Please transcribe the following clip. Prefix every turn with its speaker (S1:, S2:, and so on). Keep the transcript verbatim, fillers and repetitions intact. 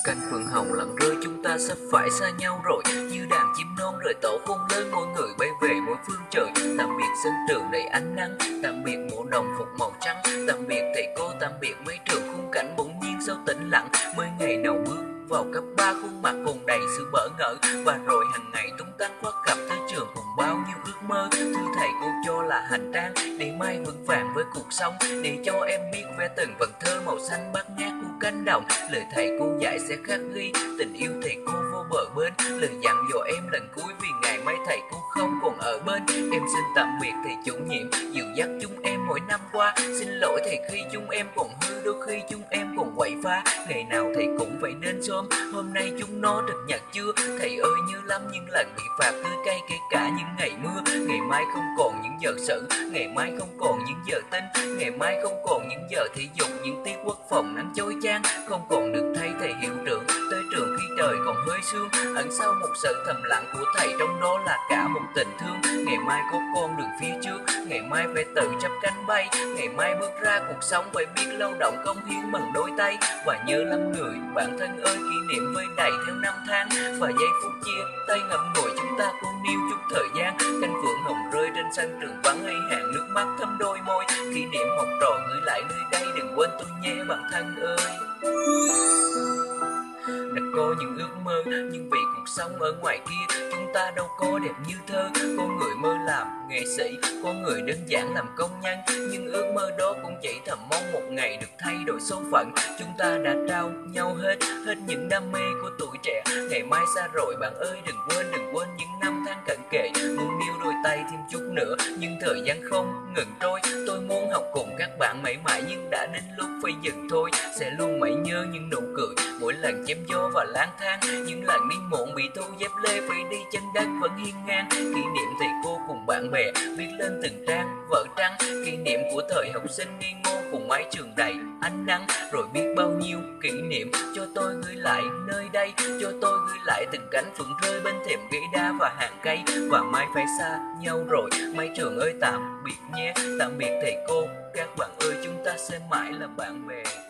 S1: Cánh phượng hồng lặng rơi, chúng ta sắp phải xa nhau rồi. Như đàn chim non rời tổ khôn lớn, mỗi người bay về mỗi phương trời. Tạm biệt sân trường đầy ánh nắng, tạm biệt mộ đồng phục màu trắng, tạm biệt thầy cô, tạm biệt mái trường. Khung cảnh bỗng nhiên sao tĩnh lặng, mới ngày nào bước vào cấp ba, khuôn mặt còn đầy sự bỡ ngỡ. Và rồi hàng ngày tung tăng khoác cặp tới trường cùng bao nhiêu ước mơ. Thưa thầy cô cho là hành trang để mai vững vàng với cuộc sống, để cho em biết vẽ từng vần thơ màu xanh bát ngát của cánh đồng. Lời thầy cô dạy sẽ khắc ghi tình yêu thầy cô vô bờ bến. Lời dặn dò em lần cuối vì ngày mai thầy cô không còn ở bên. Em xin tạm biệt thầy chủ nhiệm dìu dắt chúng em mỗi năm qua. Xin lỗi thầy khi chúng em còn hư, đôi khi chúng em còn quậy phá. Ngày nào thầy cũng phải đến sớm, hôm nay chúng nó trực nhật chưa? Thầy ơi nhớ lắm những lần bị phạt tươi cay, kể cả những ngày mưa. Ngày mai không còn những giờ sự, ngày mai không còn những giờ tin, ngày mai không còn những giờ thể dục, những tiết quốc phòng nắng chói chang. Không còn được thấy thầy hiệu trưởng tới trường khi trời còn hơi sương. Ẩn sau một sự thầm lặng của thầy, trong đó là cả một tình thương. Ngày mai có con đường phía trước, ngày mai phải tự chắp cánh bay. Ngày mai bước ra cuộc sống phải biết lao động cống hiến bằng đôi tay. Và nhớ lắm người bạn thân ơi, kỷ niệm vơi đầy theo năm tháng. Và giây phút chia tay ngậm ngùi, chúng ta cùng níu chút thời gian. Cánh phượng hồng rơi trên sân trường vắng, hay hàng nước mắt thấm đôi môi. Kỷ niệm học trò gửi lại nơi đây, đừng quên tôi nhé bạn thân ơi. Đã có những ước mơ, nhưng vì cuộc sống ở ngoài kia chúng ta đâu có đẹp như thơ. Có người mơ làm nghệ sĩ, có người đơn giản làm công nhân, nhưng ước mơ đó cũng chỉ thầm mong một ngày được thay đổi số phận. Chúng ta đã trao nhau hết, hết những đam mê của tuổi trẻ. Ngày mai xa rồi bạn ơi, đừng quên, đừng quên những năm tháng cận kề. Muốn níu đôi tay thêm chút nữa, nhưng thời gian không ngừng trôi. Tôi muốn học cùng các bạn mãi mãi, nhưng đã đến lúc phải dừng thôi. Sẽ luôn mãi nhớ những nụ cười mỗi lần chém gió và lang thang, những lần đi muộn bị thu dép lê phải đi chân đất vẫn hiên ngang. Kỷ niệm thầy cô cùng bạn bè viết lên từng trang vở trắng, kỷ niệm của thời học sinh ngây ngô cùng mái trường đầy ánh nắng. Rồi biết bao nhiêu kỷ niệm cho tôi gửi lại nơi đây, cho tôi gửi lại từng cánh phượng rơi bên thềm ghế đá và hàng cây. Và mai phải xa nhau rồi, mái trường ơi tạm biệt nhé, tạm biệt thầy cô. Các bạn ơi, chúng ta sẽ mãi là bạn bè.